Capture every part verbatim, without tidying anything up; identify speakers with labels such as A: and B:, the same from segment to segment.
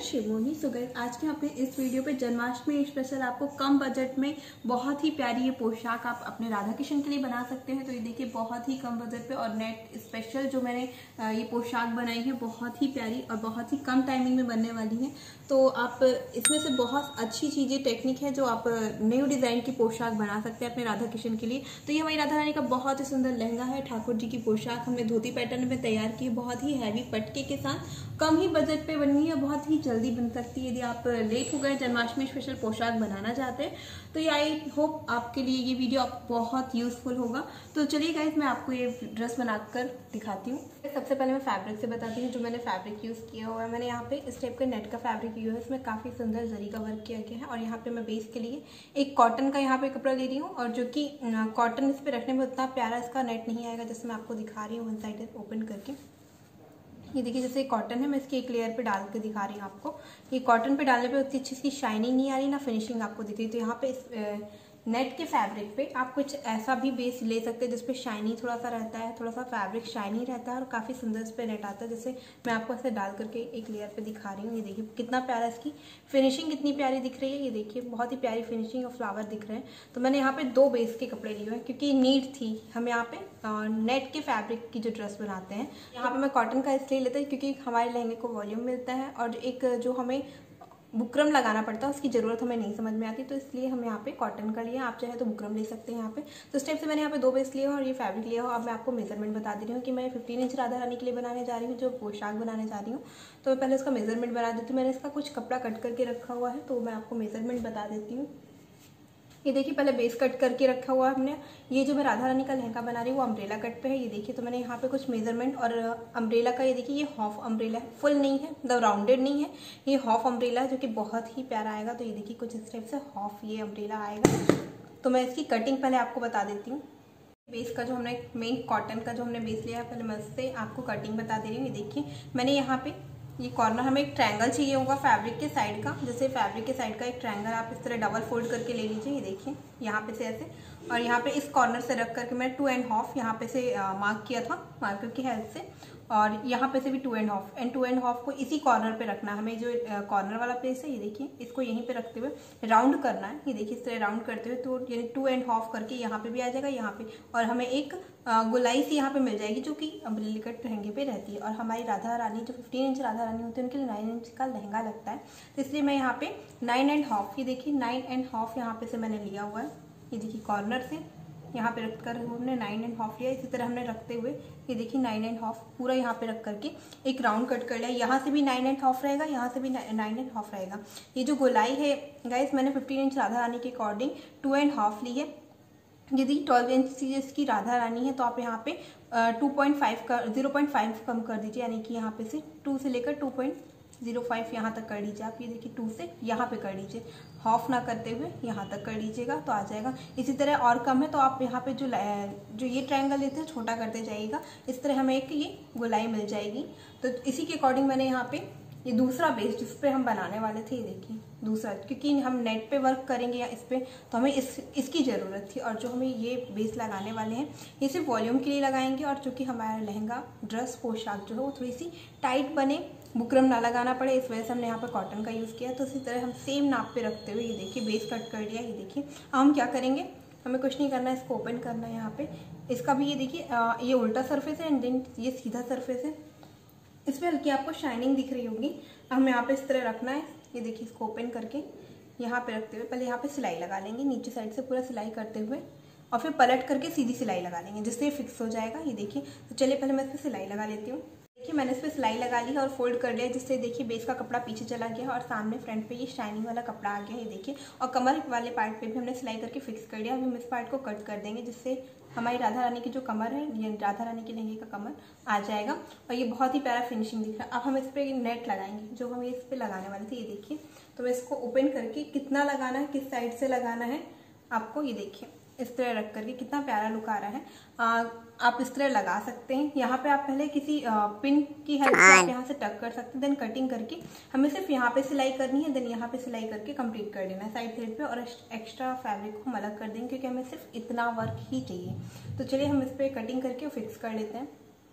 A: शिवमोही। So guys, आज के अपने इस वीडियो पे जन्माष्टमी स्पेशल आपको कम बजट में बहुत ही प्यारी ये पोशाक आप अपने राधा कृष्ण के लिए बना सकते हैं। तो ये देखिए बहुत ही कम बजट पे और नेट स्पेशल जो मैंने ये पोशाक बनाई है बहुत ही प्यारी और बहुत ही कम टाइमिंग में बनने वाली है। तो आप इसमें से बहुत अच्छी चीजें टेक्निक है जो आप न्यू डिजाइन की पोशाक बना सकते हैं अपने राधा कृष्ण के लिए। तो ये हमारी राधा रानी का बहुत ही सुंदर लहंगा है। ठाकुर जी की पोशाक हमने धोती पैटर्न में तैयार की है, बहुत ही हैवी पटके के साथ, कम ही बजट पे बननी है, बहुत ही जल्दी बन सकती है। यदि आप लेट हो गए जन्माष्टमी स्पेशल पोशाक बनाना चाहते हैं तो ये आई होप आपके लिए ये वीडियो आप बहुत यूजफुल होगा। तो चलिए गाइस, मैं आपको ये ड्रेस बनाकर दिखाती हूँ। सबसे पहले मैं फैब्रिक से बताती हूँ जो मैंने फैब्रिक यूज किया हुआ है। मैंने यहाँ पे इस टाइप का नेट का फैब्रिक यूज है, इसमें काफी सुंदर जरी का वर्क किया गया है। और यहाँ पे मैं बेस के लिए एक कॉटन का यहाँ पे कपड़ा ले रही हूँ, और जो कि कॉटन इस पे रखने में उतना प्यारा इसका नेट नहीं आएगा, जैसे मैं आपको दिखा रही हूँ वन साइड ओपन करके। ये देखिए जैसे कॉटन है, मैं इसकी एक लेयर पे डाल के दिखा रही हूँ आपको। ये कॉटन पे डालने पे उतनी अच्छी इसकी शाइनिंग नहीं आ रही, ना फिनिशिंग आपको दिख रही। तो यहाँ पे इस नेट के फैब्रिक पे आप कुछ ऐसा भी बेस ले सकते हैं जिसपे शाइनी थोड़ा सा रहता है, थोड़ा सा फैब्रिक शाइनी रहता है और काफी सुंदर इस पे नेट आता है। जैसे मैं आपको ऐसे डाल करके एक लेयर पे दिखा रही हूँ। ये देखिए कितना प्यारा इसकी फिनिशिंग कितनी प्यारी दिख रही है। ये देखिए बहुत ही प्यारी फिनिशिंग और फ्लावर दिख रहे हैं। तो मैंने यहाँ पे दो बेस के कपड़े लिए हैं क्योंकि नीड थी हम यहाँ पे नेट के फैब्रिक की जो ड्रेस बनाते हैं। यहाँ पे मैं कॉटन का इसलिए लेते हैं क्योंकि हमारे लहंगे को वॉल्यूम मिलता है और एक जो हमें बुकरम लगाना पड़ता है उसकी जरूरत हमें नहीं समझ में आती, तो इसलिए हम यहाँ पे कॉटन का लिए। आप चाहे तो बुकरम ले सकते हैं यहाँ पे। तो इस टाइप से मैंने यहाँ पे दो बेस लिए हो और ये फैब्रिक लिया हो। अब मैं आपको मेजरमेंट बता दे रही हूँ कि मैं फिफ्टीन इंच राधा रानी के लिए बनाने जा रही हूँ, जो पोशाक बनाने जा रही हूँ। तो मैं पहले उसका मेजरमेंट बता देती हूँ। मैंने इसका कुछ कपड़ा कट करके रखा हुआ है, तो मैं आपको मेजरमेंट बता देती हूँ। ये देखिए पहले बेस कट करके रखा हुआ है हमने। ये जो मैं राधा रानी का लहंगा बना रही हूँ वो अम्ब्रेला कट पे है। ये देखिए तो मैंने यहाँ पे कुछ मेजरमेंट और अम्ब्रेला का, ये देखिए ये हाफ अम्ब्रेला है, फुल नहीं है, मतलब राउंडेड नहीं है, ये हाफ अम्ब्रेला है जो कि बहुत ही प्यारा आएगा। तो ये देखिए कुछ इस टाइप से हाफ ये अम्ब्रेला आएगा। तो मैं इसकी कटिंग पहले आपको बता देती हूँ। बेस का जो हमने मेन कॉटन का जो हमने बेस लिया है, पहले मैं उससे आपको कटिंग बता दे रही हूँ। ये देखिए मैंने यहाँ पे ये कॉर्नर, हमें एक ट्रायंगल चाहिए होगा फैब्रिक के साइड का। जैसे फैब्रिक के साइड का एक ट्रायंगल आप इस तरह डबल फोल्ड करके ले लीजिए। ये देखिए यहाँ पे से ऐसे, और यहाँ पे इस कॉर्नर से रख करके मैं टू एंड हाफ यहाँ पे से मार्क किया था मार्कर की हेल्प से, और यहाँ पे से भी two and half and two and half को इसी कॉर्नर पे रखना है हमें। जो कॉर्नर वाला प्लेस है ये देखिए इसको यहीं पे रखते हुए राउंड करना है। ये देखिए इस तरह राउंड करते हुए, तो यानी टू एंड हाफ करके यहाँ पे भी आ जाएगा, यहाँ पे, और हमें एक गोलाई सी यहाँ पे मिल जाएगी जो कि अम्ब्रेला कट लहंगे पे रहती है। और हमारी राधा रानी जो फिफ्टीन इंच राधा रानी होती है उनके लिए नाइन इंच का लहंगा लगता है, तो इसलिए मैं यहाँ पे नाइन एंड हाफ, ये देखिए नाइन एंड हाफ यहाँ पे से मैंने लिया हुआ है। ये देखिए कॉर्नर से यहाँ पे रख कर हमने नाइन एंड हाफ लिया। इसी तरह हमने रखते हुए ये देखिए नाइन एंड हाफ पूरा यहाँ पे रख करके एक राउंड कट कर लिया। यहाँ से भी नाइन एंड हाफ रहेगा, यहाँ से भी नाइन एंड हाफ रहेगा। ये जो गोलाई है गाइस, मैंने फिफ्टीन इंच राधा रानी के अकॉर्डिंग टू एंड हाफ ली है। यदि ट्वेल्व इंच की राधा रानी है तो आप यहाँ पे टू पॉइंट फाइव का जीरो पॉइंट फाइव कम कर दीजिए, यानी कि यहाँ पे से टू से लेकर टू पॉइंट जीरो फाइव यहाँ तक कर लीजिए आप। ये देखिए टू से यहाँ पे कर लीजिए, हाफ ना करते हुए यहाँ तक कर लीजिएगा तो आ जाएगा। इसी तरह और कम है तो आप यहाँ पे जो जो ये ट्रायंगल लेते हैं छोटा करते जाइएगा। इस तरह हमें एक ये गोलाई मिल जाएगी। तो इसी के अकॉर्डिंग मैंने यहाँ पे ये दूसरा बेस जिस पे हम बनाने वाले थे, ये देखिए दूसरा, क्योंकि हम नेट पे वर्क करेंगे या इस पे, तो हमें इस इसकी ज़रूरत थी। और जो हमें ये बेस लगाने वाले हैं ये सिर्फ वॉल्यूम के लिए लगाएंगे, और चूँकि हमारा लहंगा ड्रेस पोशाक जो है वो थोड़ी सी टाइट बने, बुकरम ना लगाना पड़े, इस वजह से हमने यहाँ पे कॉटन का यूज़ किया। तो इसी तरह हम सेम नाप पे रखते हुए ये देखिए बेस कट कर लिया। ये देखिए अब हम क्या करेंगे, हमें कुछ नहीं करना है, इसको ओपन करना है। यहाँ पे इसका भी ये देखिए ये उल्टा सरफेस है एंड देन ये सीधा सरफेस है, इस पर हल्की आपको शाइनिंग दिख रही होगी। हमें यहाँ पे इस तरह रखना है। ये देखिए इसको ओपन करके यहाँ पे रखते हुए पहले यहाँ पे सिलाई लगा लेंगे, नीचे साइड से पूरा सिलाई करते हुए, और फिर पलट करके सीधी सिलाई लगा लेंगे जिससे ये फिक्स हो जाएगा। ये देखिए तो चलिए पहले मैं इस पर सिलाई लगा लेती हूँ। देखिए मैंने इस पर सिलाई लगा ली है और फोल्ड कर लिया, जिससे देखिए बेस का कपड़ा पीछे चला गया और सामने फ्रंट पे ये शाइनिंग वाला कपड़ा आ गया। ये देखिए, और कमर वाले पार्ट पे भी हमने सिलाई करके फिक्स कर लिया। अब हम इस पार्ट को कट कर देंगे जिससे हमारी राधा रानी की जो कमर है, ये राधा रानी के लहंगे का कमर आ जाएगा और ये बहुत ही प्यारा फिनिशिंग दिख रहा है। अब हम इस पर नेट लगाएंगे जो हम इस पर लगाने वाले थे। ये देखिए तो मैं इसको ओपन करके कितना लगाना है, किस साइड से लगाना है आपको, ये देखिए इस तरह रख करके कितना प्यारा लुक आ रहा है। आ, आप इस तरह लगा सकते हैं। यहाँ पे आप पहले किसी आ, पिन की हेल्प से आप यहाँ से टक कर सकते हैं, देन कटिंग करके हमें सिर्फ यहाँ पे सिलाई करनी है, देन यहाँ पे सिलाई करके कंप्लीट कर देना है साइड साइड पे, और एक्स्ट्रा फैब्रिक को हम अलग कर देंगे क्योंकि हमें सिर्फ इतना वर्क ही चाहिए। तो चलिए हम इस पर कटिंग करके फिक्स कर लेते हैं।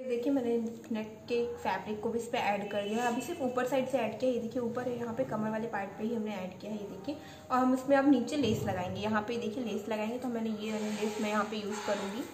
A: देखिए मैंने नेट के फैब्रिक को भी इस पर ऐड कर दिया। अभी सिर्फ ऊपर साइड से ऐड किया, ये देखिए ऊपर है, यहाँ पे कमर वाले पार्ट पे ही हमने ऐड किया है, ये देखिए। और हम इसमें अब नीचे लेस लगाएंगे, यहाँ पे देखिए लेस लगाएंगे। तो मैंने ये लेस मैं यहाँ पे यूज़ करूँगी,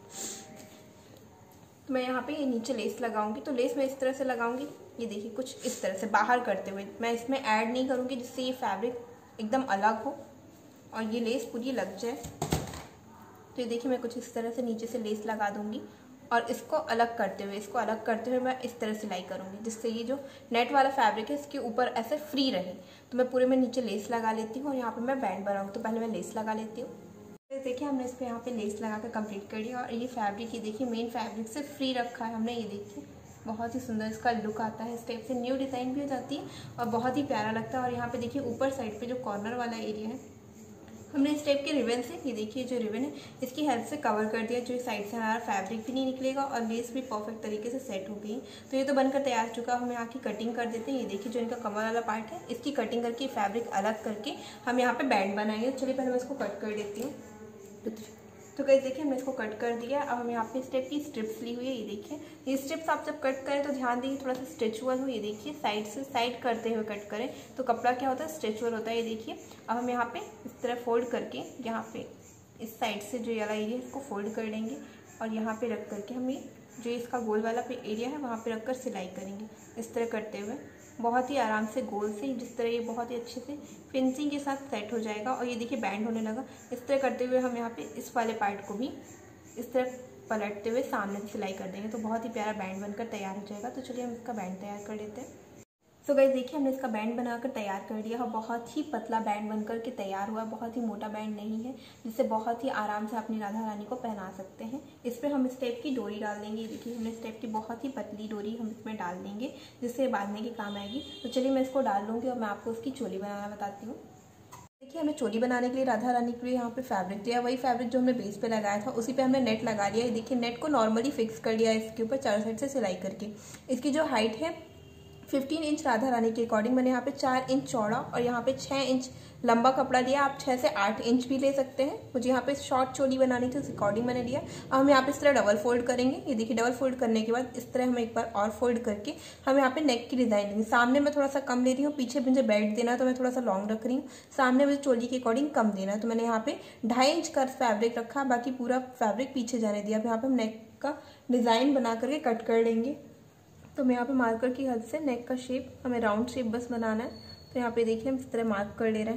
A: तो मैं यहाँ पे ये नीचे लेस लगाऊंगी। तो लेस मैं इस तरह से लगाऊंगी, ये देखिए कुछ इस तरह से बाहर करते हुए। मैं इसमें ऐड नहीं करूँगी जिससे ये फैब्रिक एकदम अलग हो और ये लेस पूरी लग जाए। तो ये देखिए मैं कुछ इस तरह से नीचे से लेस लगा दूंगी और इसको अलग करते हुए इसको अलग करते हुए मैं इस तरह सिलाई करूँगी, जिससे ये जो नेट वाला फैब्रिक है इसके ऊपर ऐसे फ्री रहे। तो मैं पूरे में नीचे लेस लगा लेती हूँ और यहाँ पे मैं बैंड बनाऊँगी। तो पहले मैं लेस लगा लेती हूँ। तो देखिए हमने इस पर यहाँ पे लेस लगा कर कंप्लीट कर दिया। और ये फैब्रिक, ये देखिए मेन फैब्रिक से फ्री रखा है हमने, ये देखिए बहुत ही सुंदर इसका लुक आता है। इस टाइप से न्यू डिज़ाइन भी हो जाती है और बहुत ही प्यारा लगता है। और यहाँ पे देखिए ऊपर साइड पे जो कॉर्नर वाला एरिया है हमने इस टाइप के रिबन से, ये देखिए जो रिबन है इसकी हेल्प से कवर कर दिया, जो साइड से हमारा फैब्रिक भी नहीं निकलेगा और लेस भी परफेक्ट तरीके से सेट हो गई। तो ये तो बनकर तैयार हो चुका। हम यहाँ की कटिंग कर देते हैं। ये देखिए जो इनका कमर वाला पार्ट है इसकी कटिंग करके फैब्रिक अलग करके हम यहाँ पे बैंड बनाएंगे। चलिए पहले मैं इसको कट कर देती हूँ। तो गाइस देखिए हमने इसको कट कर दिया। अब हम यहाँ पे स्टेप की स्ट्रिप्स ली हुई है, ये देखिए। ये स्ट्रिप्स आप जब कट करें तो ध्यान दीजिए थोड़ा सा स्ट्रेचुअल हो, ये देखिए साइड से साइड करते हुए कट करें तो कपड़ा क्या होता है, स्ट्रेचुअल होता है, ये देखिए। अब हम यहाँ पे इस तरह फोल्ड करके यहाँ पे इस साइड से जो वाला एरिया है इसको फोल्ड कर लेंगे और यहाँ पे रख करके हम ये जो इसका गोल वाला पे एरिया है वहाँ पे रखकर सिलाई करेंगे, इस तरह करते हुए बहुत ही आराम से गोल से, जिस तरह ये बहुत ही अच्छे से फिनिशिंग के साथ सेट हो जाएगा। और ये देखिए बैंड होने लगा। इस तरह करते हुए हम यहाँ पे इस वाले पार्ट को भी इस तरह पलटते हुए सामने से सिलाई कर देंगे तो बहुत ही प्यारा बैंड बनकर तैयार हो जाएगा। तो चलिए हम इसका बैंड तैयार कर लेते हैं। तो गाइस देखिए हमने इसका बैंड बनाकर तैयार कर दिया है। बहुत ही पतला बैंड बनकर के तैयार हुआ, बहुत ही मोटा बैंड नहीं है, जिससे बहुत ही आराम से अपनी राधा रानी को पहना सकते हैं। इस पर हम इस टाइप की डोरी डाल देंगे, देखिए हमने इस टाइप की बहुत ही पतली डोरी हम इसमें डाल देंगे जिससे बांधने के काम आएगी। तो चलिए मैं इसको डाल लूँगी और मैं आपको उसकी चोली बनाना बताती हूँ। देखिए हमें चोली बनाने के लिए राधा रानी के लिए यहाँ पे फैब्रिक दिया, वही फैब्रिक जो हमने बेस पे लगाया था उसी पे हमने नेट लगा लिया। ये देखिए नेट को नॉर्मली फिक्स कर लिया इसके ऊपर चारों साइड से सिलाई करके। इसकी जो हाइट है पंद्रह इंच राधा रानी के अकॉर्डिंग मैंने यहाँ पे चार इंच चौड़ा और यहाँ पे छः इंच लंबा कपड़ा लिया। आप छः से आठ इंच भी ले सकते हैं। मुझे यहाँ पे शॉर्ट चोली बनानी थी, उस अकॉर्डिंग मैंने लिया। अब हम यहाँ पे इस तरह डबल फोल्ड करेंगे। ये देखिए डबल फोल्ड करने के बाद इस तरह हम एक बार और फोल्ड करके हम यहाँ पे नेक की डिजाइन लेंगे। सामने मैं थोड़ा सा कम ले रही हूँ, पीछे मुझे बेल्ट देना तो मैं थोड़ा सा लॉन्ग रख रही हूँ। सामने मुझे चोली के अकॉर्डिंग कम देना, तो मैंने यहाँ पे ढाई इंच का फैब्रिक रखा, बाकी पूरा फैब्रिक पीछे जाने दिया। अब यहाँ पे हम नेक का डिजाइन बना करके कट कर लेंगे। तो मैं यहाँ पे मार्कर की हेल्प से नेक का शेप, हमें राउंड शेप बस बनाना है। तो यहाँ पे देखिए हम इस तरह मार्क कर ले रहे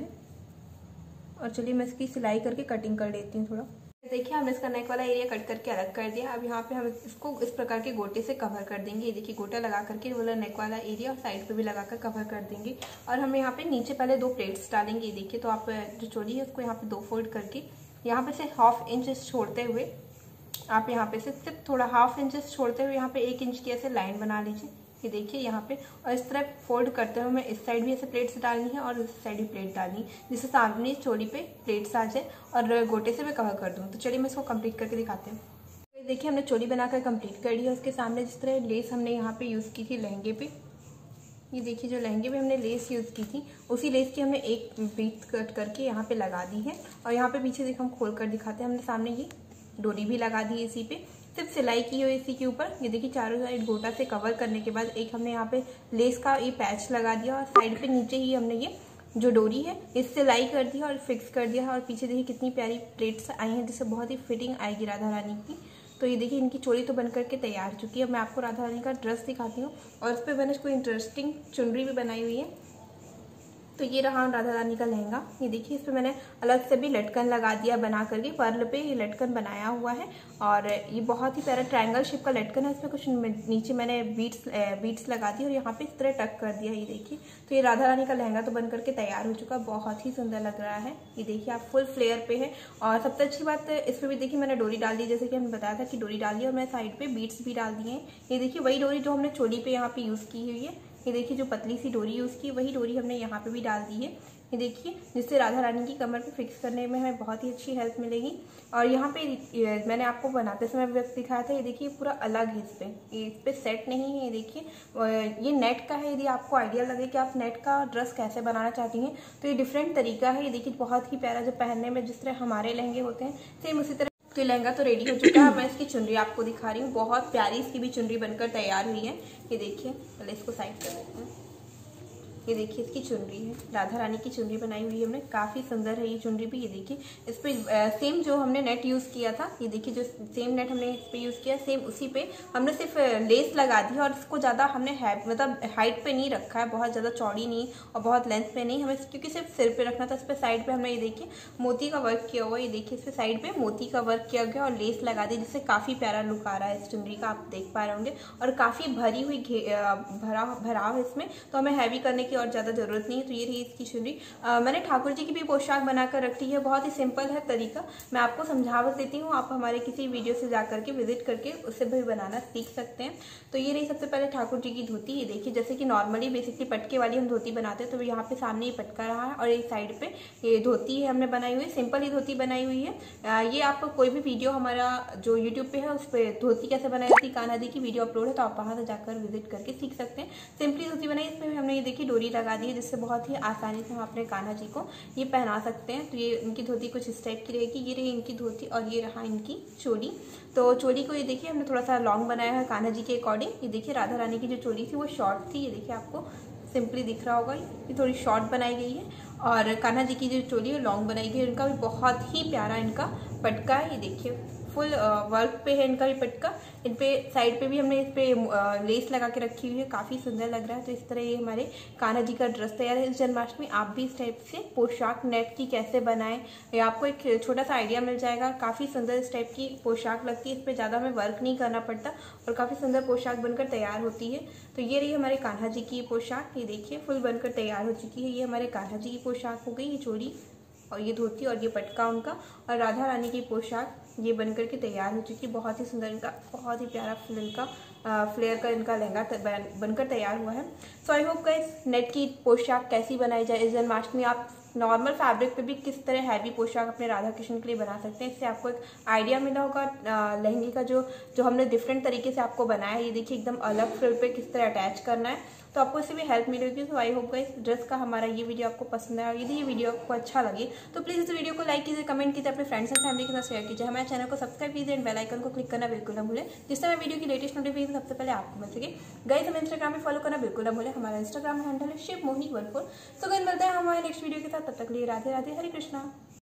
A: हैं और चलिए मैं इसकी सिलाई करके कटिंग कर लेती हूँ थोड़ा। देखिए हमने इसका नेक वाला एरिया कट करके अलग कर दिया। अब यहाँ पे हम इसको इस प्रकार के गोटे से कवर कर देंगे। ये देखिए गोटा लगा करके वाला नेक वाला एरिया और साइड पे भी लगाकर कवर कर देंगे। और हम यहाँ पे नीचे पहले दो प्लेट्स डालेंगे। ये देखिए तो आप जो चोली है उसको यहाँ पे दो फोल्ड करके यहाँ पे से हाफ इंच छोड़ते हुए आप यहाँ पे से सिर्फ थोड़ा हाफ इंचेस छोड़ते हुए यहाँ पे एक इंच की ऐसे लाइन बना लीजिए। ये देखिए यहाँ पे, और इस तरह फोल्ड करते हुए मैं इस साइड भी ऐसे प्लेट्स डालनी है और इस साइड भी प्लेट डालनी है, जिससे सामने चोली पे प्लेट्स आ जाए और गोटे से मैं कवर कर दूँ। तो चलिए मैं इसको कंप्लीट करके दिखाते हैं। तो देखिए हमने चोली बनाकर कंप्लीट कर ली है। उसके सामने जिस तरह लेस हमने यहाँ पे यूज़ की थी लहंगे पे, ये देखिए जो लहंगे पे हमने लेस यूज़ की थी उसी लेस की हमने एक बीट कट करके यहाँ पे लगा दी है। और यहाँ पे पीछे देखो हम खोल कर दिखाते हैं, हमने सामने ये डोरी भी लगा दी है इसी पे, सिर्फ सिलाई की हुई इसी के ऊपर। ये देखिए चारों साइड गोटा से कवर करने के बाद एक हमने यहाँ पे लेस का ये पैच लगा दिया और साइड पे नीचे ही हमने ये जो डोरी है इस सिलाई कर दिया और फिक्स कर दिया। और पीछे देखिए कितनी प्यारी प्लेट्स आई हैं जिससे बहुत ही फिटिंग आएगी राधा रानी की। तो ये देखिए इनकी चोली तो बन करके तैयार हो चुकी है। मैं आपको राधा रानी का ड्रेस दिखाती हूँ और इस पर मैंने कोई इंटरेस्टिंग चुनरी भी बनाई हुई है। तो ये रहा राधा रानी का लहंगा। ये देखिए इस पर मैंने अलग से भी लटकन लगा दिया बना करके, पर्ल पे ये लटकन बनाया हुआ है और ये बहुत ही प्यारा ट्रायंगल शेप का लटकन है। इसमें कुछ नीचे मैंने बीट्स बीट्स लगा दी और यहाँ पे इस तरह टक कर दिया। ये देखिए तो ये राधा रानी का लहंगा तो बन करके तैयार हो चुका, बहुत ही सुंदर लग रहा है। ये देखिए आप फुल फ्लेयर पे है। और सबसे अच्छी बात इस पर भी देखिए मैंने डोरी डाल दी, जैसे कि हमने बताया था कि डोरी डाल दी और मैं साइड पे बीट्स भी डाल दिए हैं। ये देखिए वही डोरी जो हमने चोली पे यहाँ पे यूज़ की हुई है, ये देखिए जो पतली सी डोरी यूज़ की वही डोरी हमने यहाँ पे भी डाल दी है। ये देखिए जिससे राधा रानी की कमर पे फिक्स करने में हमें बहुत ही अच्छी हेल्प मिलेगी। और यहाँ पे मैंने आपको बनाते समय भी दिखाया था, ये देखिए पूरा अलग है, इस पे ये इस पे सेट नहीं है। ये देखिए ये नेट का है। यदि आपको आइडिया लगे कि आप नेट का ड्रेस कैसे बनाना चाहती हैं तो ये डिफरेंट तरीका है। ये देखिए बहुत ही प्यारा, जो पहनने में जिस तरह हमारे लहंगे होते हैं सेम उसी तरह तो ये लहंगा तो रेडी हो चुका है। मैं इसकी चुनरी आपको दिखा रही हूँ, बहुत प्यारी इसकी भी चुनरी बनकर तैयार हुई है। ये देखिए, पहले इसको साइड कर देते हैं। ये देखिए इसकी चुनरी है, राधा रानी की चुनरी बनाई हुई है हमने, काफ़ी सुंदर है ये चुनरी भी। ये देखिए इस पर सेम जो हमने नेट यूज़ किया था, ये देखिए जो सेम नेट हमने इस पर यूज़ किया, सेम उसी पे हमने सिर्फ लेस लगा दी है। और इसको ज़्यादा हमने है मतलब हाइट पे नहीं रखा है, बहुत ज़्यादा चौड़ी नहीं और बहुत लेंथ पे नहीं, हमें क्योंकि सिर्फ सिर पे रखना था। इस पर साइड पे हमने ये देखिए मोती का वर्क किया हुआ है। ये देखिए इस पर साइड पे मोती का वर्क किया गया और लेस लगा दी, जिससे काफ़ी प्यारा लुक आ रहा है इस चुनरी का, आप देख पा रहे होंगे। और काफ़ी भरी हुई भरा भराव इसमें, तो हमें हैवी करने की और ज़्यादा जरूरत नहीं। तो ये रही इसकी चुनरी। मैंने ठाकुर जी की भी पोशाक बनाकर रखी है, बहुत ही सिंपल है तरीका, मैं आपको समझा देती हूँ। आप हमारे किसी वीडियो से जा करके विजिट करके उससे भी बनाना सीख सकते हैं। तो ये रही सबसे पहले ठाकुर जी की धोती। ये देखिए जैसे कि नॉर्मली बेसिकली पटके वाली हम धोती बनाते हैं, तो यहाँ पे सामने ये पटका रहा है और एक साइड पे ये धोती है हमने बनाई हुई, सिंपल ही धोती बनाई हुई है। ये आपको कोई भी वीडियो हमारा जो यूट्यूब पे है उस पर धोती कैसे बनाई जाती कान्हा जी की वीडियो अपलोड है, तो आप वहाँ से जाकर विजिट करके सीख सकते हैं। सिंपली धोती बनाई, इसमें भी हमने ये देखिए डोरी लगा दी है, जिससे बहुत ही आसानी से हम अपने कान्हा जी को ये पहना सकते हैं। तो ये इनकी धोती कुछ इस टाइप की रहेगी। ये रही इनकी धोती और ये रहा इनकी चोली। तो चोली को ये देखिए हमने थोड़ा सा लॉन्ग बनाया है कान्हा जी के अकॉर्डिंग। ये देखिए राधा रानी की जो चोली थी वो शॉर्ट थी, ये देखिए आपको सिंपली दिख रहा होगा, ये थोड़ी शॉर्ट बनाई गई है। और कान्हा जी की जो चोली है लॉन्ग बनाई गई है। इनका भी बहुत ही प्यारा इनका पटका है, ये देखिए फुल वर्क पे है इनका भी पटका। इन पे साइड पे भी हमने इस पे लेस लगा के रखी हुई है, काफ़ी सुंदर लग रहा है। तो इस तरह ये हमारे कान्हा जी का ड्रेस तैयार है इस जन्माष्टमी। आप भी इस टाइप से पोशाक नेट की कैसे बनाएं, ये आपको एक छोटा सा आइडिया मिल जाएगा। काफ़ी सुंदर इस टाइप की पोशाक लगती है, इस पर ज़्यादा हमें वर्क नहीं करना पड़ता और काफ़ी सुंदर पोशाक बनकर तैयार होती है। तो ये रही हमारे कान्हा जी की पोशाक, ये देखिए फुल बनकर तैयार हो चुकी है। ये हमारे कान्हा जी की पोशाक हो गई, ये चोली और ये धोती और ये पटका उनका। और राधा रानी की पोशाक ये बनकर के तैयार हो चुकी है, बहुत ही सुंदर इनका, बहुत ही प्यारा फुल इनका फ्लेयर का इनका लहंगा बनकर तैयार हुआ है। So I hope guys net की पोशाक कैसी बनाई जाए इस जन्माष्टमी। आप नॉर्मल फैब्रिक पे भी किस तरह हैवी पोशाक अपने राधा कृष्ण के लिए बना सकते हैं, इससे आपको एक आइडिया मिला होगा लहंगे का जो जो हमने डिफरेंट तरीके से आपको बनाया है। ये देखिए एकदम अलग फ्रिल पे किस तरह अटैच करना है, तो आपको इससे भी हेल्प मिलेगी। तो आई होप गाइस ड्रेस का हमारा ये वीडियो आपको पसंद आया। यदि ये वीडियो आपको अच्छा लगे तो प्लीज़ इस वीडियो को लाइक कीजिए, कमेंट कीजिए, अपने फ्रेंड्स एंड फैमिली के साथ शेयर कीजिए। हमारे चैनल को सब्सक्राइब कीजिए एंड बेल आइकन को क्लिक करना बिल्कुल ना भूलें, जिससे मैं वीडियो की लेटेस्ट नोटिफिकेशन सबसे पहले आपको मिल सके। गाइस हमें इंस्टाग्राम में फॉलो करना बिल्कुल ना भूलें, हमारा इंस्टाग्राम हैंडल है Shiv Mohini one four. So guys मिलते हैं हमारे नेक्स्ट वीडियो के साथ, तब तक लिए राधे राधे, हरे कृष्णा।